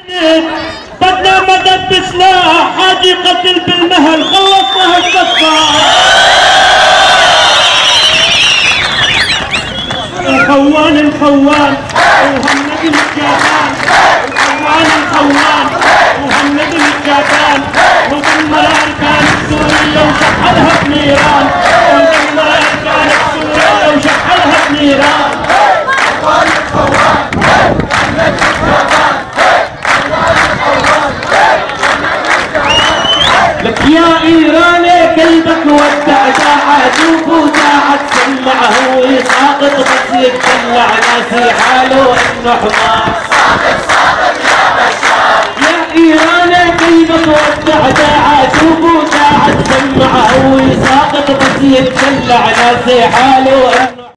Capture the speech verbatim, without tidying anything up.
بدنا مدد بسلاح، حاجي قتل بالمهل، خلصنا هالقصة. الخوان الخوان ومهند الجبان، الخوان الخوان ومهند الجبان، ودمر أركان سوريا وشحلها بنيران، ودمر أركان سوريا وشحلها بنيران. الخوان الخوان ومهند الجبان، لك يا إيراني قلبك ودع ساعة شوفوا ساعة تسمع هو ساقط بس يتدلع ناسي حاله انه حمار. صادق صادق يا بشار يا إيراني قلبك ودع ساعة شوفوا ساعة تسمع هو ساقط بس يتدلع ناسي حاله انه